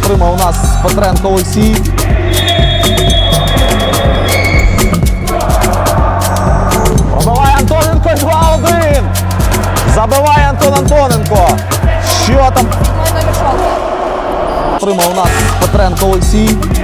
Отримав у нас Петренко Олексій. Пробиває Антоненко 2-1. Забиває Антон Антоненко. Що там? Отримав у нас Петренко Олексій.